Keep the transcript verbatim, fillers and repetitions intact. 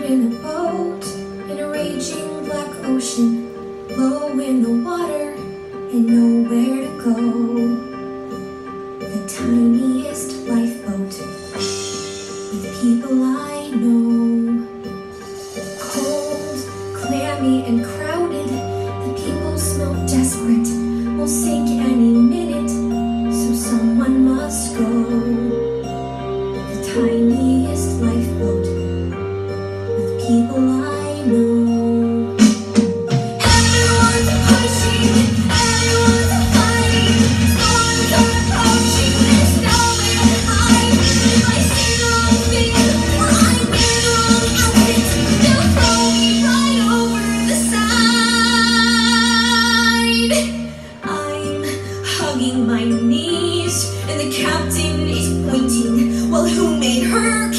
in a boat in a raging black ocean, low in the water and nowhere to go. The tiniest lifeboat with people I know. Cold, clammy and crowded, the people smell desperate, will sink any minute, so someone must go. The tiniest lifeboat with people I know. Everyone's pushing, everyone's fighting, storms are approaching, there's nowhere to hide. If I say the wrong thing or I wear the wrong outfit, they'll throw me right over the side. I'm hugging my knees and the captain is pointing. Well, who made her